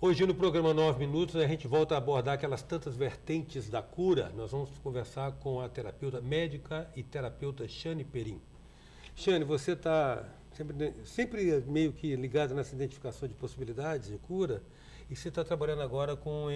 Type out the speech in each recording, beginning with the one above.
Hoje no programa 9 Minutos a gente volta a abordar aquelas tantas vertentes da cura. Nós vamos conversar com a terapeuta médica e terapeuta Chane Perim. Chane, você está sempre meio que ligada nessa identificação de possibilidades de cura e você está trabalhando agora com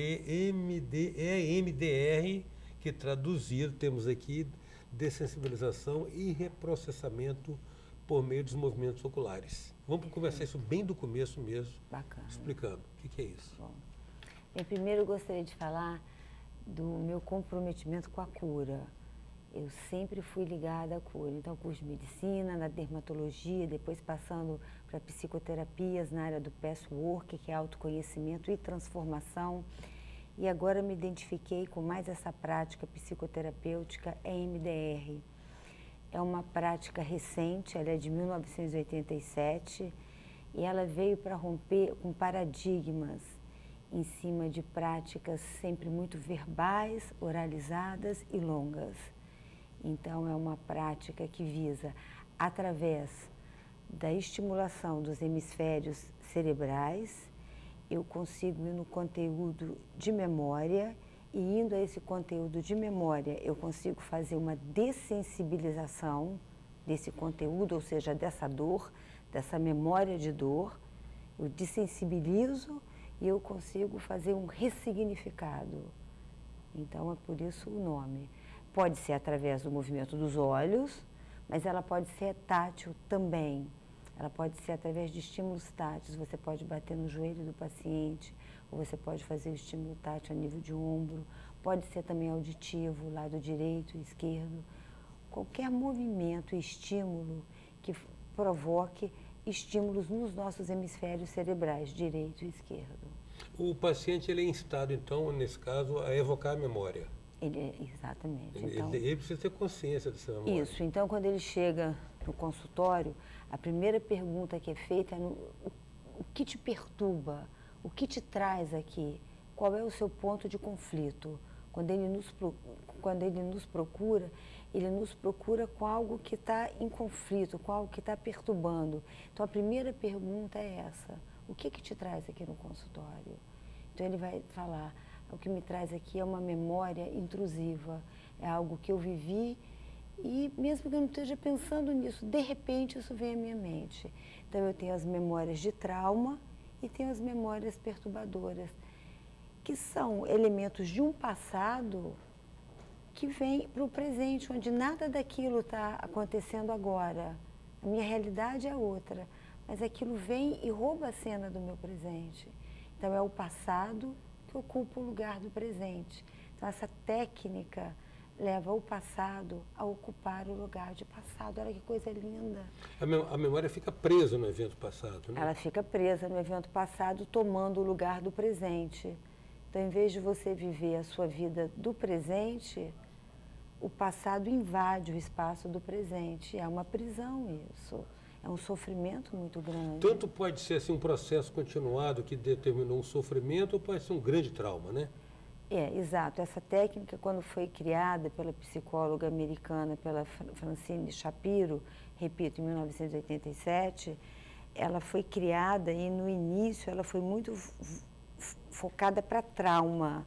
MDR, que traduzido temos aqui dessensibilização e reprocessamento por meio dos movimentos oculares. Vamos conversar isso bem do começo mesmo. Bacana. Explicando o que é isso. Bom, primeiro eu gostaria de falar do meu comprometimento com a cura. Eu sempre fui ligada à cura. Então, curso de medicina, na dermatologia, depois passando para psicoterapias na área do passwork, que é autoconhecimento e transformação. E agora me identifiquei com mais essa prática psicoterapêutica EMDR. É uma prática recente, ela é de 1987 e ela veio para romper com paradigmas em cima de práticas sempre muito verbais, oralizadas e longas. Então, é uma prática que visa, através da estimulação dos hemisférios cerebrais, eu consigo ir no conteúdo de memória e indo a esse conteúdo de memória, eu consigo fazer uma dessensibilização desse conteúdo, ou seja, dessa dor, dessa memória de dor. Eu dessensibilizo e eu consigo fazer um ressignificado. Então, é por isso o nome. Pode ser através do movimento dos olhos, mas ela pode ser tátil também. Ela pode ser através de estímulos táteis. Você pode bater no joelho do paciente, ou você pode fazer o estímulo tátil a nível de ombro. Pode ser também auditivo, lado direito e esquerdo. Qualquer movimento e estímulo que provoque estímulos nos nossos hemisférios cerebrais, direito e esquerdo. O paciente ele é instado, então, nesse caso, a evocar a memória. Exatamente. Ele precisa ter consciência dessa memória. Isso. Então, quando ele chega no consultório, a primeira pergunta que é feita é o que te perturba, o que te traz aqui, qual é o seu ponto de conflito. Quando ele nos procura com algo que está em conflito, com algo que está perturbando. Então, a primeira pergunta é essa: o que te traz aqui no consultório? Então, ele vai falar: o que me traz aqui é uma memória intrusiva, é algo que eu vivi e mesmo que eu não esteja pensando nisso, de repente isso vem à minha mente. Então, eu tenho as memórias de trauma e tenho as memórias perturbadoras, que são elementos de um passado que vem para o presente, onde nada daquilo está acontecendo agora. A minha realidade é outra, mas aquilo vem e rouba a cena do meu presente. Então, é o passado que ocupa o lugar do presente. Então, essa técnica leva o passado a ocupar o lugar de passado. Olha que coisa linda. A memória fica presa no evento passado, né? Ela fica presa no evento passado, tomando o lugar do presente. Então, em vez de você viver a sua vida do presente, o passado invade o espaço do presente. É uma prisão isso. É um sofrimento muito grande. Tanto pode ser assim, um processo continuado que determinou um sofrimento, ou pode ser um grande trauma, né? Exato. Essa técnica, quando foi criada pela psicóloga americana, pela Francine Shapiro, repito, em 1987, ela foi criada e, no início, ela foi muito focada para trauma,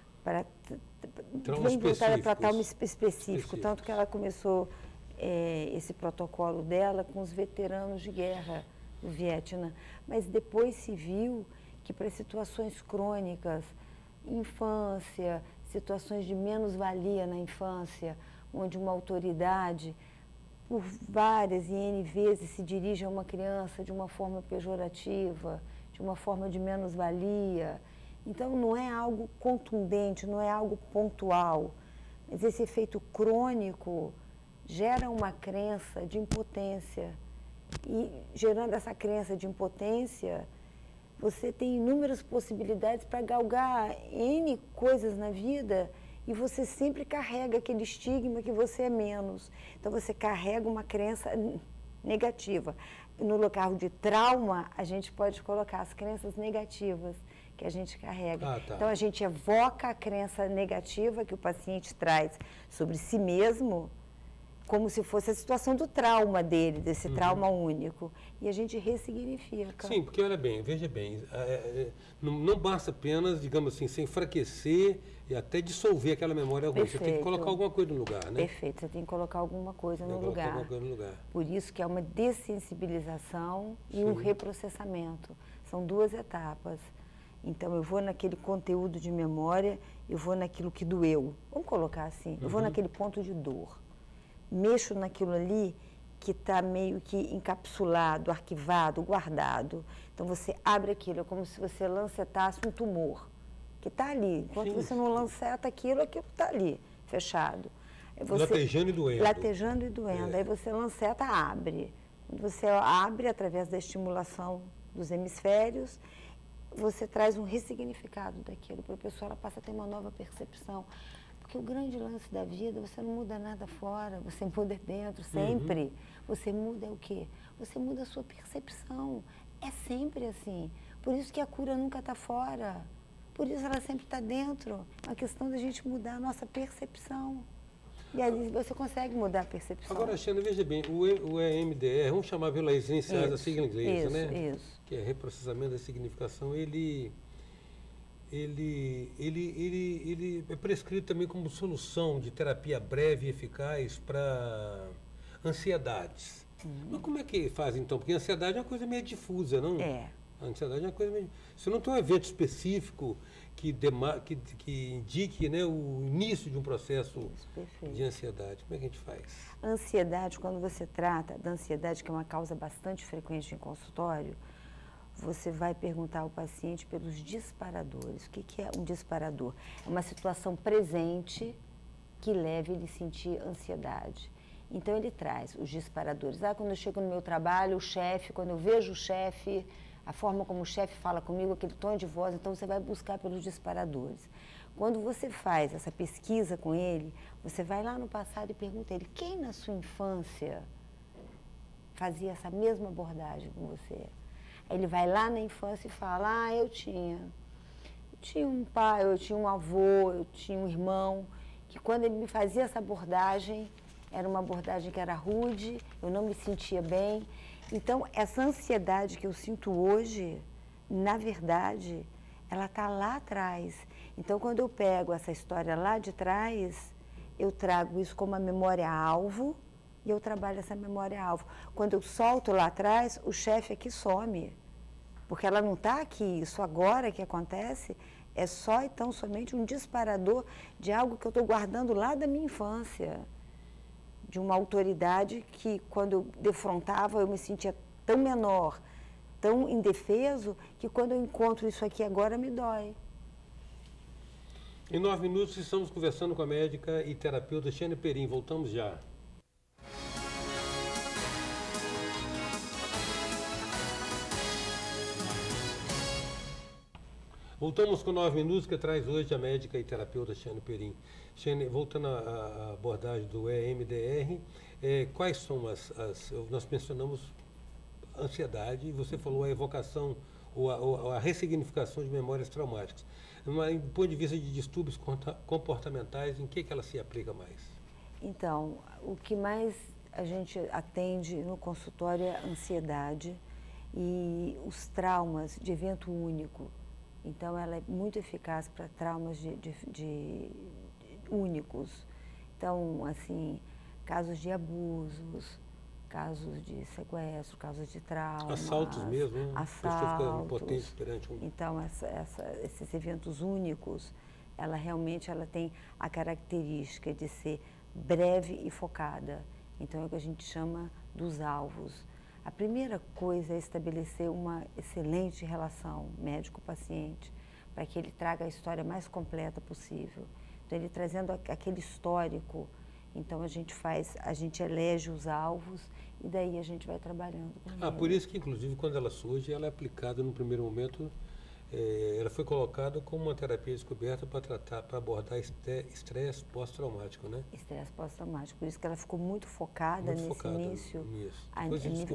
voltada para trauma específico, tanto que ela começou esse protocolo dela com os veteranos de guerra do Vietnã, mas depois se viu que para situações crônicas, infância, situações de menos-valia na infância, onde uma autoridade, por várias e N vezes, se dirige a uma criança de uma forma pejorativa, de uma forma de menos-valia. Então, não é algo contundente, não é algo pontual, mas esse efeito crônico gera uma crença de impotência. E, gerando essa crença de impotência, você tem inúmeras possibilidades para galgar N coisas na vida e você sempre carrega aquele estigma que você é menos. Então, você carrega uma crença negativa. No lugar de trauma, a gente pode colocar as crenças negativas que a gente carrega. Então, a gente evoca a crença negativa que o paciente traz sobre si mesmo como se fosse a situação do trauma dele, desse trauma único. E a gente ressignifica. Sim, porque olha bem, veja bem, não basta apenas, digamos assim, se enfraquecer e até dissolver aquela memória ruim. Você tem que colocar alguma coisa no lugar, né? Perfeito, você tem que colocar alguma coisa no lugar. Por isso que é uma dessensibilização e um reprocessamento. São 2 etapas. Então, eu vou naquele conteúdo de memória, eu vou naquilo que doeu. Vamos colocar assim, eu vou naquele ponto de dor. Mexo naquilo ali que está meio que encapsulado, arquivado, guardado. Então, você abre aquilo, é como se você lancetasse um tumor, que está ali. Enquanto você não lanceta aquilo está ali, fechado. Latejando e doendo. Latejando e doendo. Aí você lanceta, abre. Quando você abre, através da estimulação dos hemisférios, você traz um ressignificado daquilo para a pessoa, ela passa a ter uma nova percepção. Porque o grande lance da vida, você não muda nada fora, você muda dentro, sempre. Você muda o quê? Você muda a sua percepção. É sempre assim. Por isso que a cura nunca está fora. Por isso ela sempre está dentro. É uma questão da gente mudar a nossa percepção. E aí você consegue mudar a percepção. Agora, Xana, veja bem, o EMDR, vamos chamar pelas iniciais da sigla inglesa, né? Isso. Que é reprocessamento da significação, ele é prescrito também como solução de terapia breve e eficaz para ansiedades. Mas como é que faz, então? Porque a ansiedade é uma coisa meio difusa, não? A ansiedade é uma coisa meio... Se não tem um evento específico que indique, né, o início de um processo de ansiedade, como é que a gente faz? A ansiedade, quando você trata da ansiedade, que é uma causa bastante frequente em consultório, você vai perguntar ao paciente pelos disparadores. O que é um disparador? É uma situação presente que leve ele a sentir ansiedade. Então, ele traz os disparadores. Quando eu chego no meu trabalho, o chefe, quando eu vejo o chefe, a forma como o chefe fala comigo, aquele tom de voz, então você vai buscar pelos disparadores. Quando você faz essa pesquisa com ele, você vai lá no passado e pergunta a ele, quem na sua infância fazia essa mesma abordagem com você? Ele vai lá na infância e fala, eu tinha um pai, eu tinha um avô, eu tinha um irmão, que quando ele me fazia essa abordagem, era uma abordagem que era rude, eu não me sentia bem. Então, essa ansiedade que eu sinto hoje, na verdade, ela está lá atrás. Então, quando eu pego essa história lá de trás, eu trago isso como a memória-alvo e eu trabalho essa memória-alvo. Quando eu solto lá atrás, o chefe aqui some, porque ela não está aqui. Isso agora que acontece é só e tão somente um disparador de algo que eu estou guardando lá da minha infância, de uma autoridade que, quando eu defrontava, eu me sentia tão menor, tão indefeso, que quando eu encontro isso aqui agora, me dói. Em 9 minutos, estamos conversando com a médica e terapeuta Xana Perim. Voltamos já. Voltamos com 9 minutos, que traz hoje a médica e terapeuta Xana Perim. Xana, voltando à abordagem do EMDR, quais são nós mencionamos ansiedade, e você falou a evocação ou a ressignificação de memórias traumáticas. Mas, do ponto de vista de distúrbios comportamentais, em que ela se aplica mais? Então, o que mais a gente atende no consultório é a ansiedade e os traumas de evento único. Então, ela é muito eficaz para traumas de únicos. Então, assim, casos de abusos, casos de sequestro, casos de trauma. Assaltos mesmo, né? Assaltos. Impotente perante um... Então, esses eventos únicos, ela realmente tem a característica de ser breve e focada. Então, é o que a gente chama dos alvos. A primeira coisa é estabelecer uma excelente relação médico-paciente, para que ele traga a história mais completa possível. Então, ele trazendo aquele histórico, então a gente elege os alvos e daí a gente vai trabalhando com ele. Por isso que, inclusive, quando ela surge, ela é aplicada no primeiro momento, ela foi colocada como uma terapia descoberta para abordar estresse pós-traumático, né? Estresse pós-traumático, por isso que ela ficou muito focada nesse início.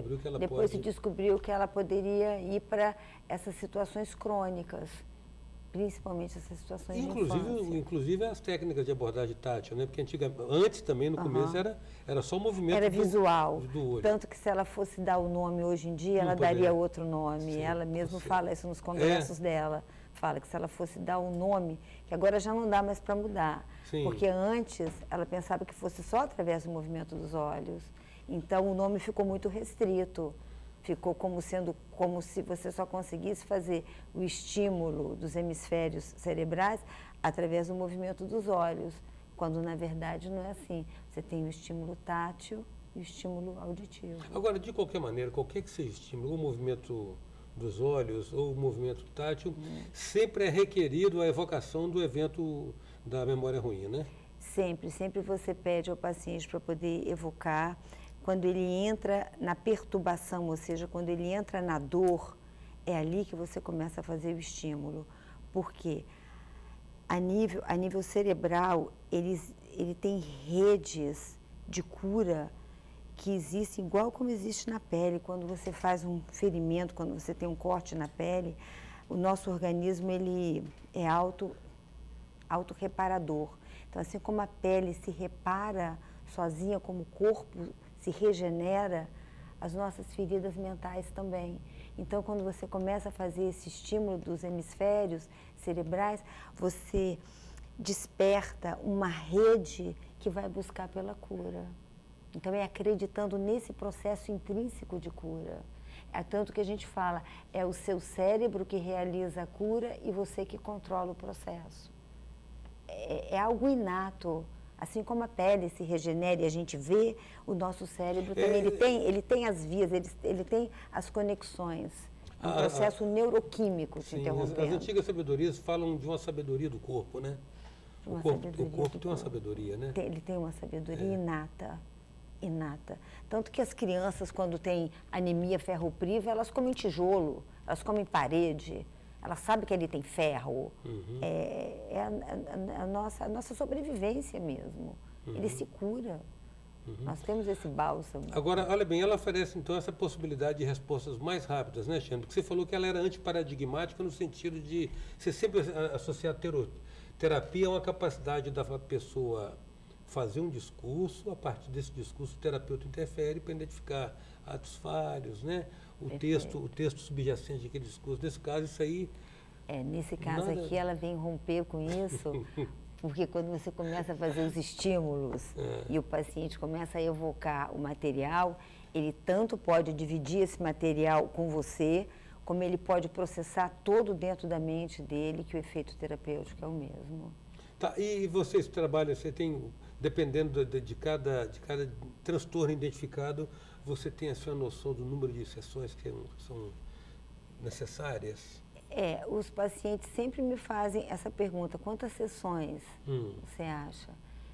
Depois se descobriu que ela poderia ir para essas situações crônicas. principalmente essas situações de infância. Inclusive as técnicas de abordagem tátil, né? Porque antes também, no começo, era só o movimento era visual, do olho. Tanto que se ela fosse dar o nome hoje em dia, ela daria outro nome. Sim, ela mesma fala isso nos congressos dela. Fala que se ela fosse dar um nome, que agora já não dá mais para mudar. Sim. Porque antes ela pensava que fosse só através do movimento dos olhos. Então o nome ficou muito restrito. Ficou como se você só conseguisse fazer o estímulo dos hemisférios cerebrais através do movimento dos olhos, quando na verdade não é assim. Você tem o estímulo tátil e o estímulo auditivo. Agora, de qualquer maneira, qualquer que seja o estímulo, o movimento dos olhos ou o movimento tátil, sempre é requerido a evocação do evento da memória ruim, né? Sempre você pede ao paciente para poder evocar. Quando ele entra na perturbação, ou seja, quando ele entra na dor, é ali que você começa a fazer o estímulo. Porque a nível cerebral, ele tem redes de cura que existem igual como existe na pele. Quando você faz um ferimento, quando você tem um corte na pele, o nosso organismo ele é autorreparador. Então, assim como a pele se repara sozinha, como o corpo se regenera, as nossas feridas mentais também. Então, quando você começa a fazer esse estímulo dos hemisférios cerebrais, você desperta uma rede que vai buscar pela cura. Então, é acreditando nesse processo intrínseco de cura. É tanto que a gente fala, é o seu cérebro que realiza a cura e você que controla o processo. É algo inato. Assim como a pele se regenera e a gente vê, o nosso cérebro também, ele tem as vias, ele tem as conexões. É um processo neuroquímico, te interrompendo. As antigas sabedorias falam de uma sabedoria do corpo, né? O corpo tem uma sabedoria, né? Ele tem uma sabedoria inata. Tanto que as crianças, quando têm anemia ferropriva, elas comem tijolo, elas comem parede. Ela sabe que ali tem ferro. É a nossa sobrevivência mesmo. Ele se cura. Nós temos esse bálsamo. Agora, olha bem, ela oferece então essa possibilidade de respostas mais rápidas, né, Xandro? Porque você falou que ela era antiparadigmática no sentido de você sempre associar terapia a uma capacidade da pessoa fazer um discurso, a partir desse discurso o terapeuta interfere para identificar atos falhos, né? O texto subjacente daquele discurso. Nesse caso, isso aí... nesse caso aqui, ela vem romper com isso, porque quando você começa a fazer os estímulos e o paciente começa a evocar o material, ele tanto pode dividir esse material com você, como ele pode processar todo dentro da mente dele, que o efeito terapêutico é o mesmo. Tá, e vocês trabalham, você tem, dependendo de cada transtorno identificado, você tem a sua noção do número de sessões que são necessárias? Os pacientes sempre me fazem essa pergunta, quantas sessões você acha?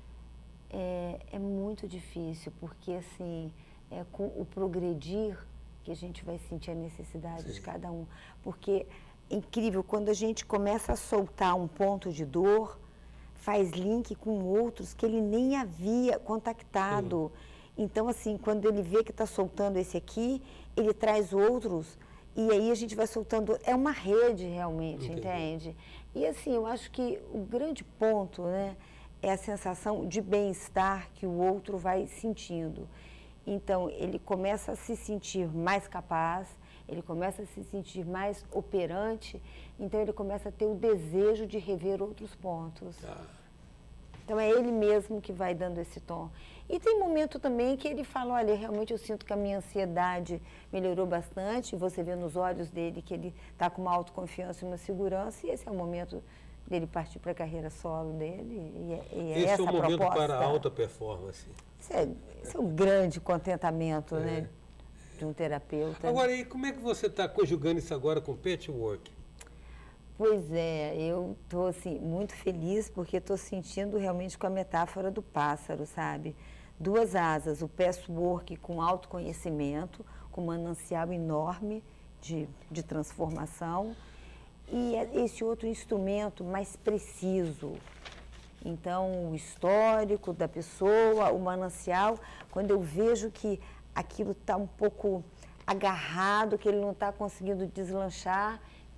É muito difícil, porque assim, é com o progredir que a gente vai sentir a necessidade de cada um. Porque é incrível, quando a gente começa a soltar um ponto de dor, faz link com outros que ele nem havia contactado. Então, assim, quando ele vê que está soltando esse aqui, ele traz outros, e aí a gente vai soltando. É uma rede, realmente, entende? E, assim, eu acho que o grande ponto, né, é a sensação de bem-estar que o outro vai sentindo. Então, ele começa a se sentir mais capaz, ele começa a se sentir mais operante, então ele começa a ter o desejo de rever outros pontos. Então, é ele mesmo que vai dando esse tom. E tem momento também que ele fala, olha, realmente eu sinto que a minha ansiedade melhorou bastante, você vê nos olhos dele que ele está com uma autoconfiança e uma segurança, e esse é o momento dele partir para a carreira solo dele, e esse essa é o momento proposta, para a alta performance. Esse é o grande contentamento, né, de um terapeuta. Agora, e como é que você está conjugando isso agora com patchwork? Pois é, eu estou assim, muito feliz porque estou sentindo realmente com a metáfora do pássaro, sabe? Duas asas, o patchwork com autoconhecimento, com um manancial enorme de transformação, e esse outro instrumento mais preciso. Então, o histórico da pessoa, o manancial, quando eu vejo que aquilo está um pouco agarrado, que ele não está conseguindo deslanchar,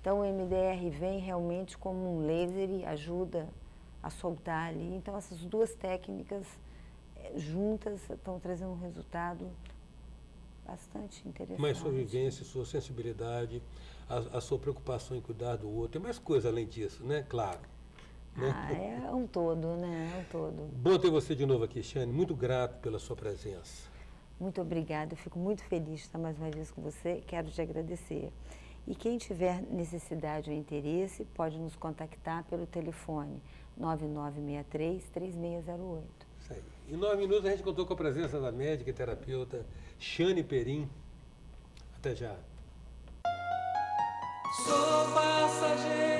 Então, o MDR vem realmente como um laser e ajuda a soltar ali. Então, essas duas técnicas juntas estão trazendo um resultado bastante interessante. Mas sua vivência, sua sensibilidade, a sua preocupação em cuidar do outro, tem mais coisa além disso, né? Claro. Né? É um todo, né? É um todo. Bom ter você de novo aqui, Xane. Muito grato pela sua presença. Muito obrigada. Eu fico muito feliz de estar mais uma vez com você. Quero te agradecer. E quem tiver necessidade ou interesse, pode nos contactar pelo telefone 9963-3608. Isso aí. Em 9 minutos a gente contou com a presença da médica e terapeuta Xane Perim. Até já. Sou passageiro.